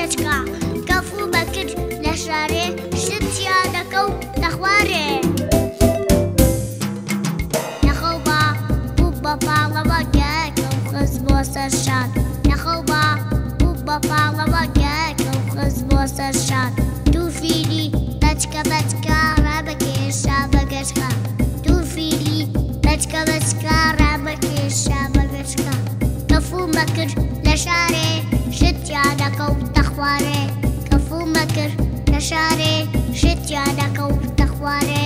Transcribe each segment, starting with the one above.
بگچکا کەفو بەکرد لە شارێ شتیا دەکە و دەخوارێ نەخەوبا بوو بە پاڵەوە گەکە و خست بۆ سەر شار نەخەوبا بوو بە پاڵەوە گەکە و خست بۆ سەر شار دوو فیلی بەچکە بەچکە ڕابەکێشا بەگەچکە دوو فیلی بەچکە بەچکە ڕابەکێشا بەگەچکە کەفو مەکرد لە شارێ شتیا دەکە و دەخوارێ کەفو مەکرد لە شارێ شتیا دەکە و دەخوارێ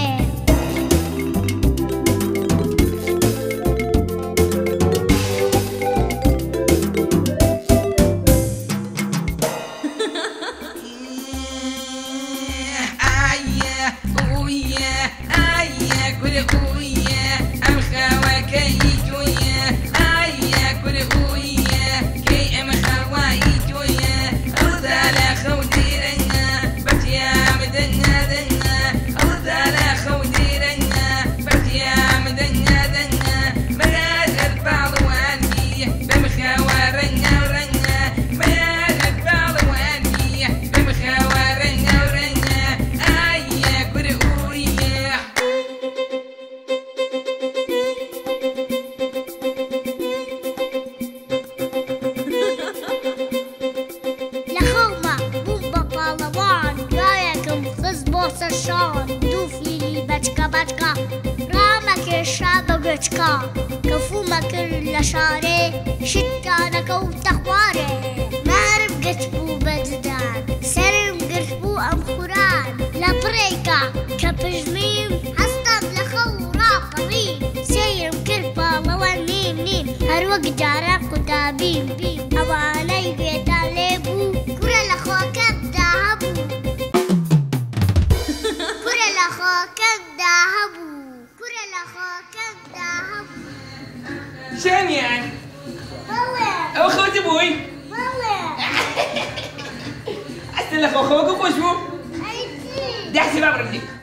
کەفو مەکرد لە شارێ شتیا دەکە و دەخوارێ مارم گرت بوو بەددان سەرم گرت بوو ئەم خوران لە پڕێکە کە پژمیم هەستم لە خەو ڕاپەڕی سەیرم کرد پاڵەوە نیم نیم هەروەک جارە قوتابیم ئەوانەی گوێتان لێ بوو کورە لە خۆکەمدا هەبوو کورە لە خۆکەمدا هەبوو کورە لە خۆکەمدا هەبوو شانيان؟ بەڵێ ئەوە خەوتی بووی؟ بەڵێ ئەستە لە خۆخەوەکە خۆش بوو؟ ئەی چی؟ دەحسی با بڕم